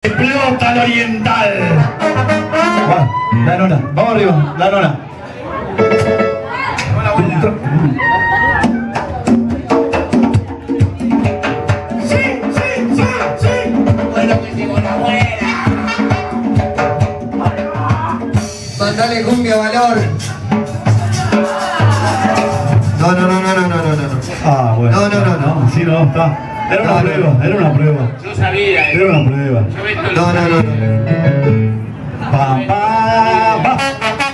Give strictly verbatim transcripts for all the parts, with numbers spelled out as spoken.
Explota el oriental. Va, la nona, vamos arriba, la nona. Sí, sí, sí, sí. Bueno, que llegó la abuela. Mandale cumbia, valor. No, no, no, no, no, no, no, no. Ah, bueno. No, no, no, no. Sí, no, está. Era una No, prueba, no. era una prueba. Yo sabía. Era una prueba. No, no, no, no. Pam, pam, va.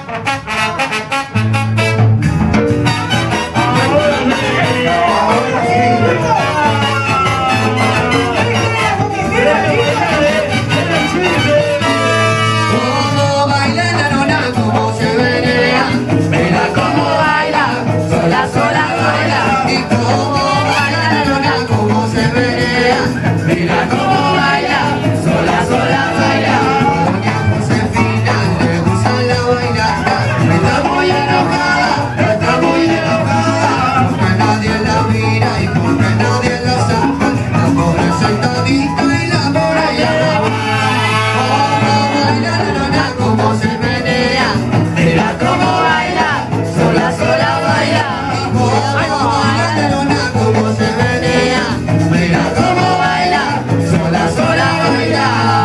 Cómo baila la nona, cómo se menea. Mira cómo baila, sola, sola baila. Y cómo baila la nona, cómo se menea. Mira cómo baila, sola, sola baila. Doña Josefina le gusta la bailata. Está muy enojada, está muy enojada. Porque nadie la mira y porque nadie la saca. La pobre sentadita y la pobre ya la va. Cómo baila la nona, cómo se menea. Mira cómo baila, sola, sola baila. Y cómo baila la nona, cómo se menea. Mira cómo baila, sola, sola baila.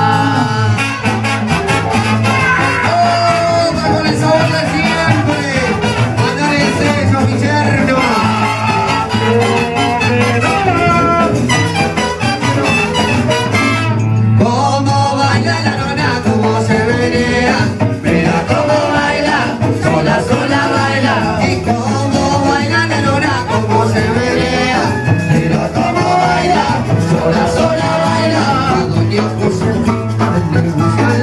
¡Oh, va con el sabor de siempre! ¡Mandale el sello, mi yerno! Cómo baila la nona, cómo se menea. Mira cómo baila, sola, sola baila. Y cómo baila la nona, cómo se menea. Mira cómo baila, sola, sola baila. A doña Josefina le gusta